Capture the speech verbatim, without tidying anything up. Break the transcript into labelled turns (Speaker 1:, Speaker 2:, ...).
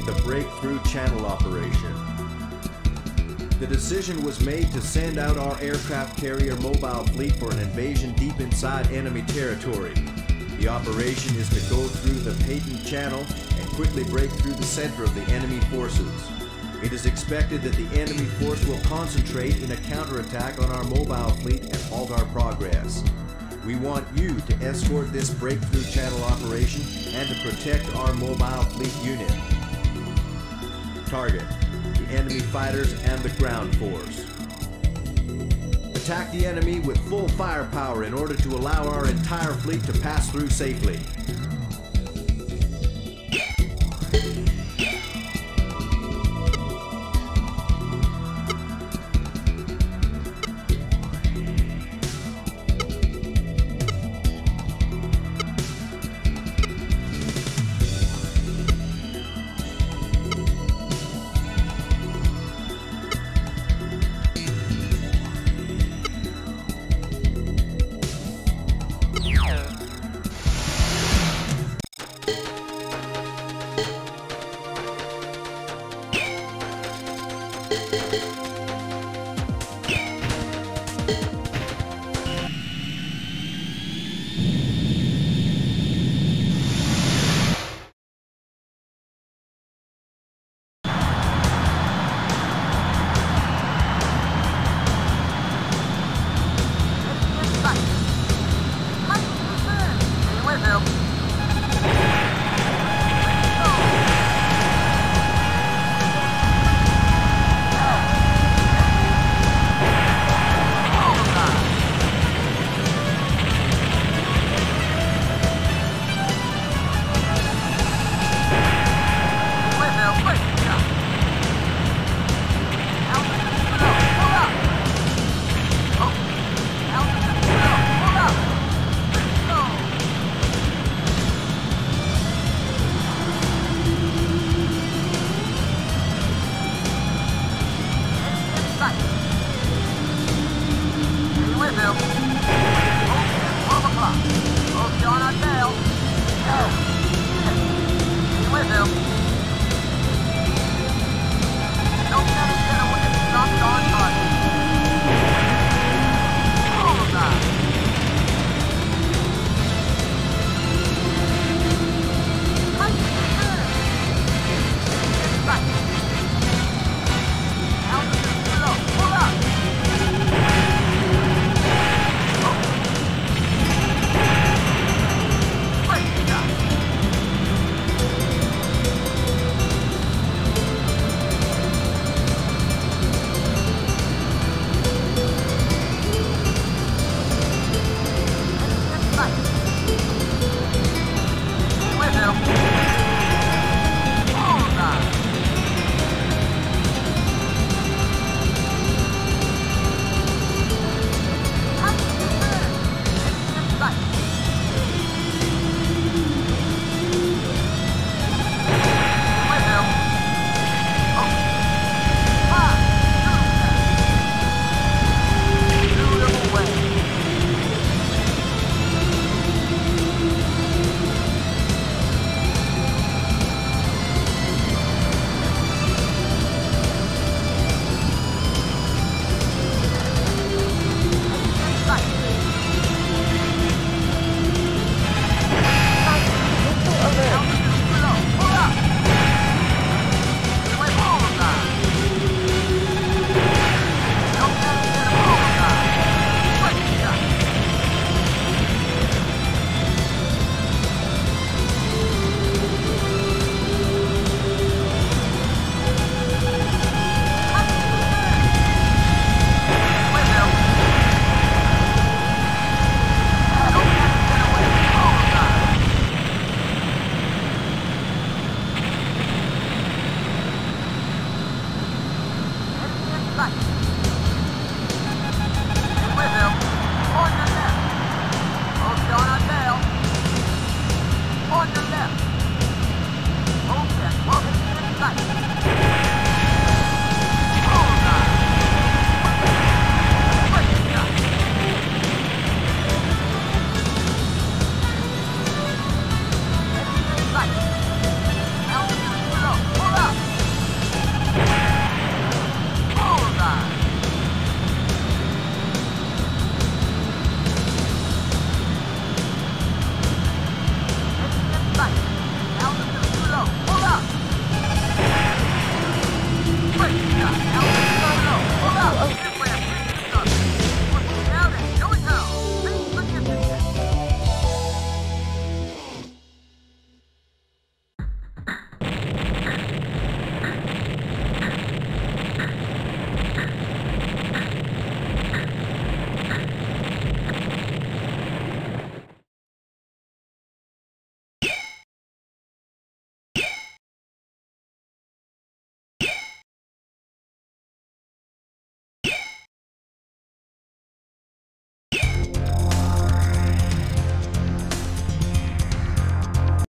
Speaker 1: complete the breakthrough channel operation. The decision was made to send out our aircraft carrier mobile fleet for an invasion deep inside enemy territory. The operation is to go through the Payton channel and quickly break through the center of the enemy forces. It is expected that the enemy force will concentrate in a counterattack on our mobile fleet and halt our progress. We want you to escort this breakthrough channel operation and to protect our mobile fleet unit. Target: the enemy fighters and the ground force. Attack the enemy with full firepower in order to allow our entire fleet to pass through safely.